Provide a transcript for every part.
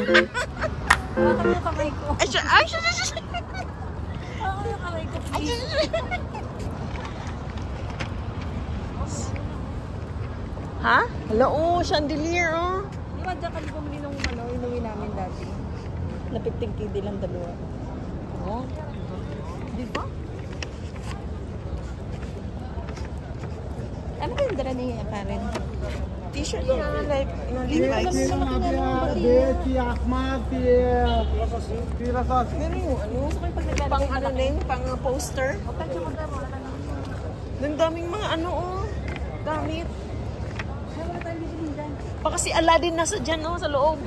Hawakan mo yung kamay ko. Ay, siya, ay, siya, siya, siya. Hawakan mo yung kamay ko, please. Ha? Hala, oh, chandelier, oh. Di ba dyan kami bumili nung inuwi namin dati? Napiting kidi lang dalawa. Oh. Di ba? Ano ba yung dala ni Karen? T-shirt niya, like, Levi's. Pero yung ano, pang ano din, pang poster. Ang daming mga ano, oh, gamit. Baka si Aladdin nasa dyan, oh, sa loob.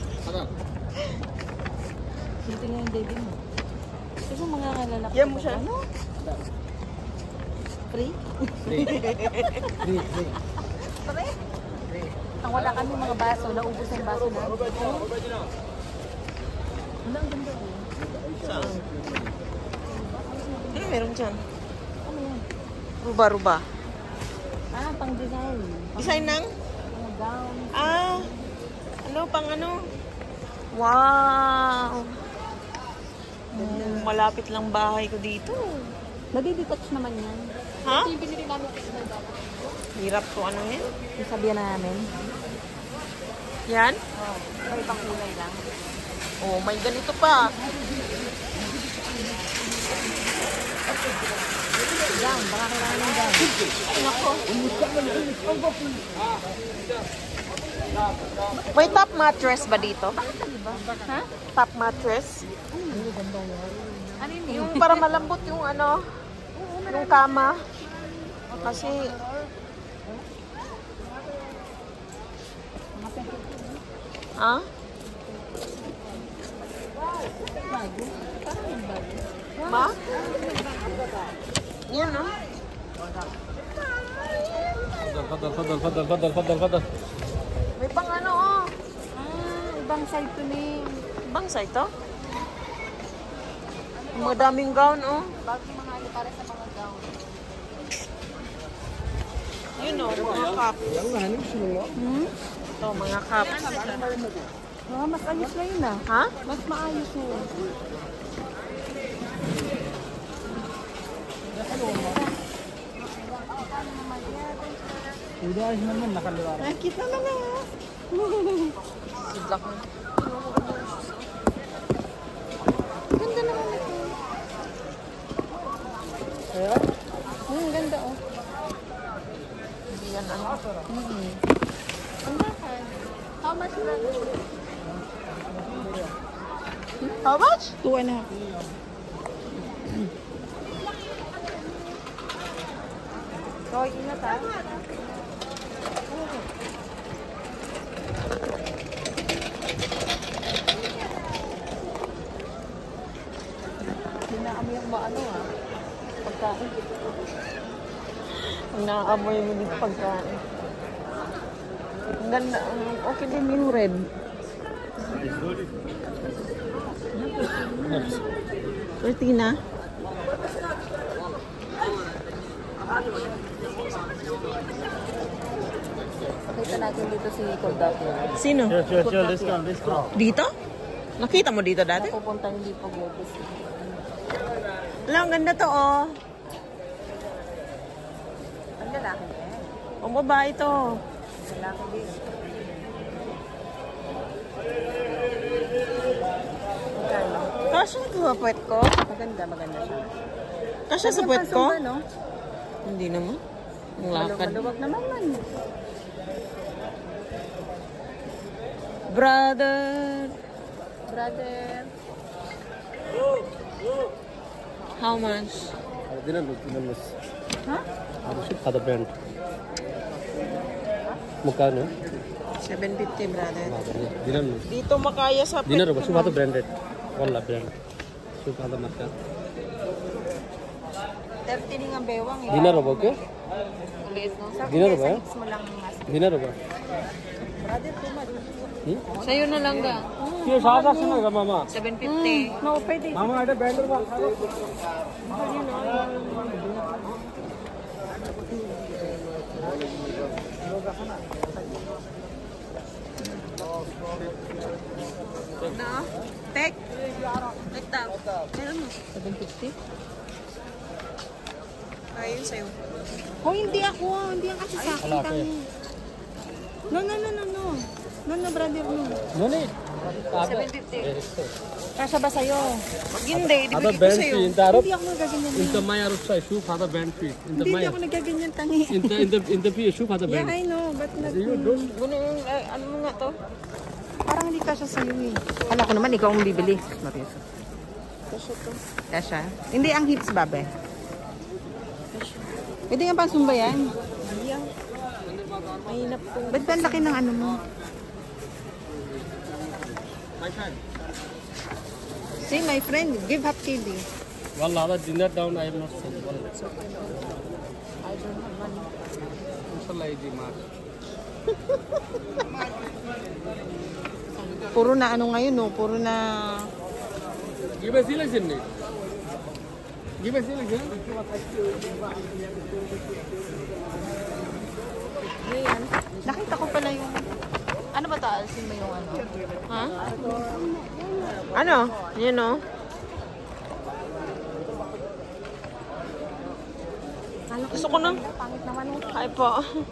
Dito nga yung baby mo. Kasi mga lalaki. Yan mo siya. Ano? Free? Free. Pare? Ang wala kami mga baso, naubos na yung baso na. Ano ang ganda ko? Saan? Ano meron dyan? Ano yan? Ruba-ruba. Ah, pang design. Design ng? Pang gown. Ah, ano, pang ano? Wow! Malapit lang bahay ko dito. Nadidetach naman yan. Ha? Ito yung binili namin kasi na dapat. Hirap to ano yan? Yung sabihan na namin. Yan? Oo. May ibang kulay lang. Oh, may ganito pa. Gown, baka kailangan ng gown. Ay, nako. May top mattress ba dito? Ha? Top mattress? Ano yun? Yung para malambot yung ano, yung kama. Kasi, ah? Bago? Parang yung bago. Ma? Yan, ah. Fadal. May pang ano, oh. Ah, ibang side to me. Bangsa ito? Madaming gown, oh. Bagong mga ano para sa mga gown. Yun, oh, mga cup. Hmm? Ito, mga cup. Ah, mas ayos na yun ah. Ha? Mas maayos yun. Nakita na na. Sidlak mo. Ganda naman ito. Ganda oh. Hindi yan, ano. Ang bakal. How much na? How much? 2.5. Roy, ingat, ha? Hindi na kami yung maano ah. Pagkain. Ang nakaamoy mo dito pagkain. Ang ganda. Okay din yung red. Pretty na. Pakita natin dito si Kordapo. Sino? Sure, discount. Dito? Nakita mo dito dati? Pupunta hindi pa Gobis. Wala, ang ganda to, oh. Ang lalaki eh. Ang babae to. Lalaki din. Magkano? Kasya sa puwet ko? Maganda siya. Kasya sa puwet ko? Pansumba, no? Hindi naman. Ang lakad. Maluwag naman man. Brother. How much? Dinanlos. Ha? Ada brand. Magkano? 750, brother. Dinanlos. Dito makaya sa puwet Dinner ko. ba? Suka to branded. Wala brand. Suka to marka. 30 ni nga bewang eh. Dinner ba okay? Ulit no? Sa Dinner ba? sa lips mo lang mas. Dinner ba? Brother, tuma. Sa'yo na lang ga. Siya sa ka mama. 750. No, pwede. Mama ada branded ba? Tek? Like that. Meron mo. 750? Ayun sa'yo. Oh, hindi ako. Hindi ang kasi sa akin. Wala ako eh. No, no, no, no, no. No, no, brother, no. No need. 750. Kasya ba sa'yo? Hindi, Other ibigay ko band sa'yo. fee in the Arab. Hindi ako nagaganyan. In the my Arab side, shoe for the band fee. In the Hindi my ako nagaganyan, tangi. in the fee, shoe for the Yeah, band. I know, but not... You don't. Guno yung, ano mo nga to? Parang hindi kasya sa'yo eh. Alam ko naman, ikaw ang bibili. Kasya to. Kasha? Hindi ang hips, babe. Pwede nga pang sumba yan. Yeah. Mahirap po. Ba't ba ang laki ng ano mo? My friend. See, my friend, give half KD. Wallah, the dinner down I am not saying. Wallah. I don't have money. Inshallah, I demand. Puro na ano ngayon, no? Puro na... Give a selection, Nick. Give a selection. Yan. Nakita ko pala yung... Ano ba taalsin mo yung ano? Ha? Ano? Yun o. Gusto ko na. Pangit naman yung... Ay po.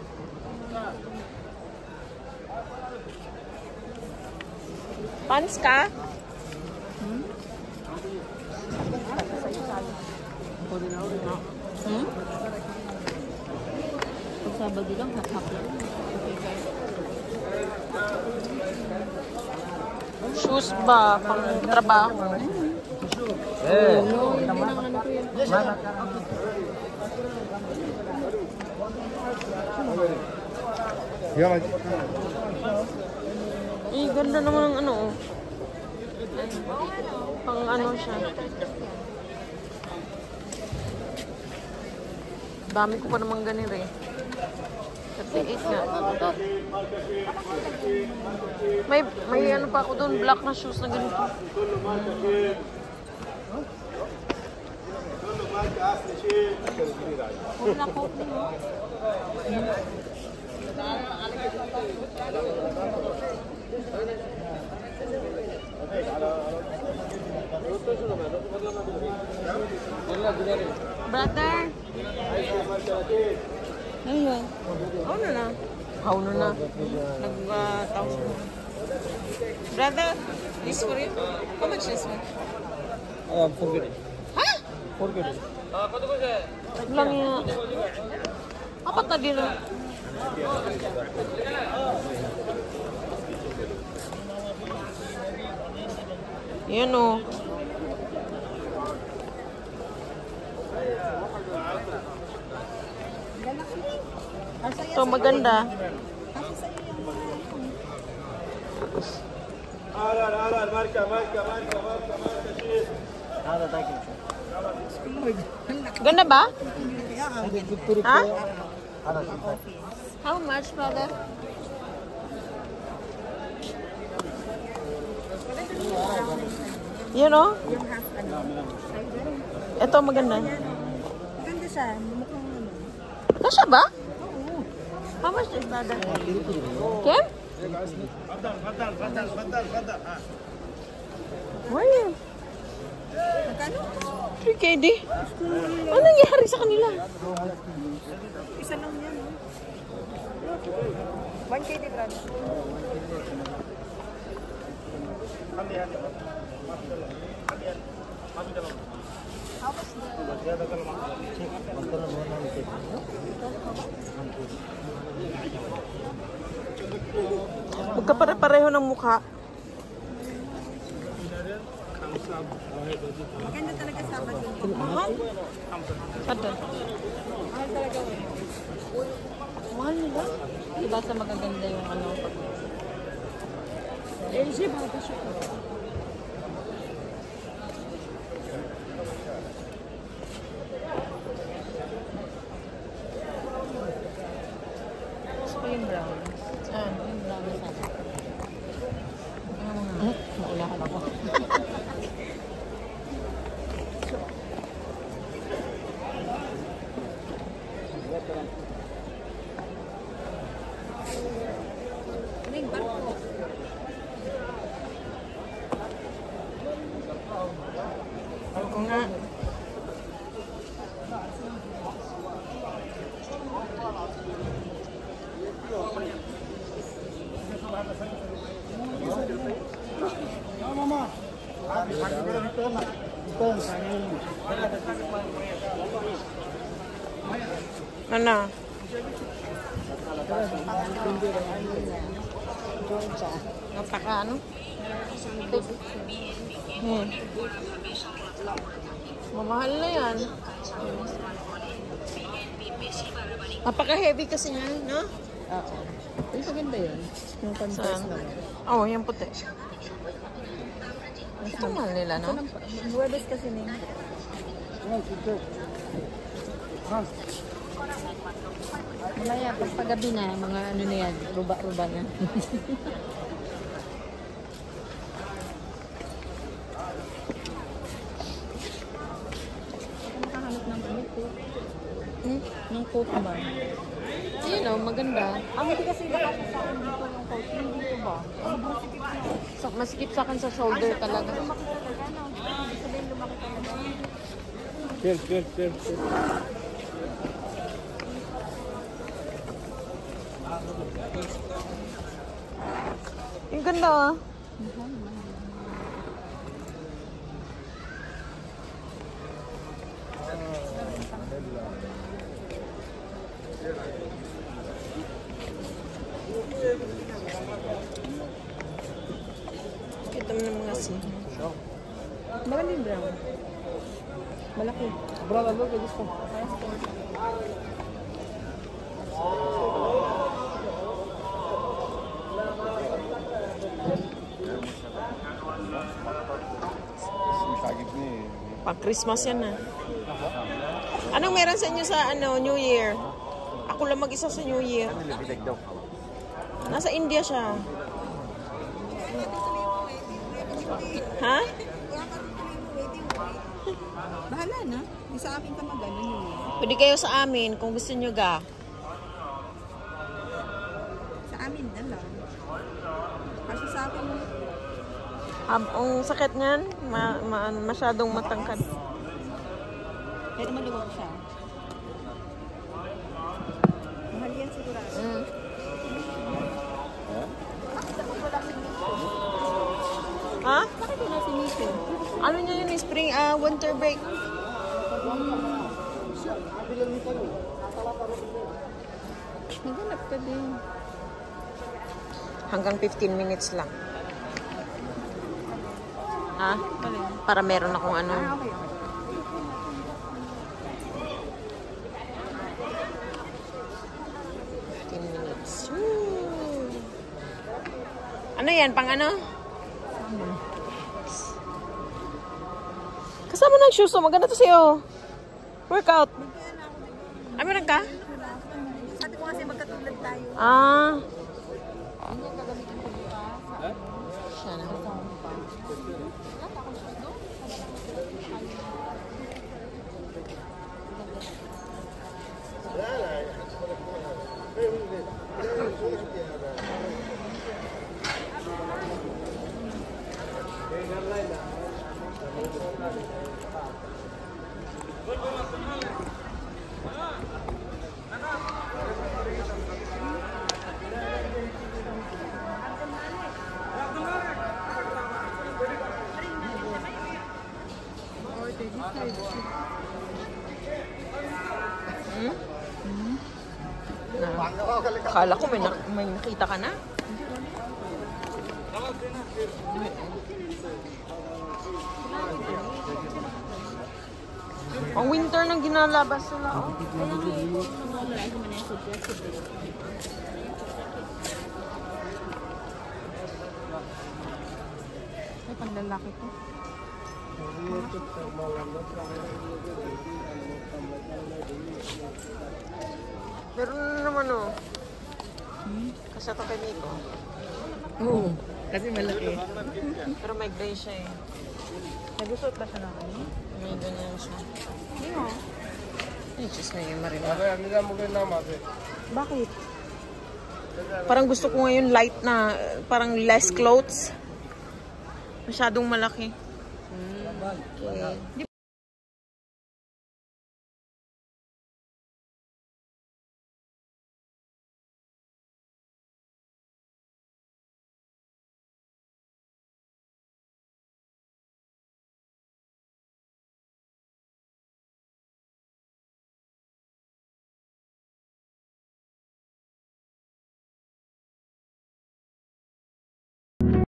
Pants ka? Hmm? Pag Sabado lang, hap-hap lang. Okay, guys. Shoes ba? Pang trabaho? No, yun din ang ano ko yun. Ganda naman ng ano. Pang ano siya. Dami ko pa naman ganito eh. 38 nga. May ano pa ako doon, black na shoes na ganito. Wala ko. Brother! Ano yun? How na? How na? Nag-tawag ko. Brother, this for you? How much this one? Forget it. Ha? Forget it. Lang yan. Apat na din ah. Yan o. Ito maganda. Ganda ba? Ha? How much, brother? You know? Ito maganda. Maganda siya. Mukhang ano. Kasya ba? How much is brother? Kim? Why? 3KD? Ano nangyari sa kanila? Isa lang yan. 1KD, brother. Magkapare-pareho ng mukha. Maganda talaga Sabado. Mahal? Ano? Mahal talaga. Mahal nila? Diba sa magaganda yung ano? Eh, siya bago siya. Gusto ko yung brown. Ah, yung brown sa akin. Naulahan ako. Ano? Napaka ano? Mamahal na yan. Napaka-heavy kasi niya, no? Oo. Ay, maganda yun. Yung contrast Saan? naman. Oo, yung puti. Ito mahal nila, no? Huwebes kasi nila. Mamaya, pag paggabi na, mga ano na yan, ruba-ruba na. Nakahanap ng damit eh. Ng coat ba? Ayun o, maganda. Ang hindi kasi baka sa akin dito yung coat. Hindi dito ba? So, masikip sa akin sa shoulder talaga. Lumaki talaga, no? Ibig sabihin lumaki talaga. Chill. Yung ganda ah. Kita mo ng mga sino. Maganda yung brown. Malaki. Brother, look at this one. Pag Christmas yan na. Anong meron sa inyo sa New Year? Ako lang mag-isa sa New Year. Nasa India siya. Ha? Bahala na. Di sa akin ka mag-ano yun. Pwede kayo sa amin kung gusto nyo ga. Sa amin na lang. Kasi sa akin, Ang sakit niyan, masyadong matangkad. pero maluwag siya. Mahal yan sigurado. Ha? Bakit wala si Nico? Ano niya yun? Spring, winter break. Maghanap ka din. Hanggang 15 minutes lang. Ha? Para meron akong ano. Okay. 15 minutes. Woo! Ano yan? Pang ano? Kasama ng shoes. Oh. Maganda to sa'yo. Workout. Ay, meron ka? Sabi ko kasi magkatulad tayo. Ah. Hindi ko gagamitin ko bukas. Siya na. Akala ko may nakita ka na. Ang winter nang ginalabas nila. Oh. Ay, panlalaki ko. Meron na naman oh. Kasi ito kay Nico. Oo. Kasi malaki. Pero may gray siya eh. Nagusot ba siya na kami? May ganyan siya. Hindi mo. Ay, Diyos na yung marina. Bakit? Parang gusto ko ngayon light na, parang less clothes. Masyadong malaki. Okay.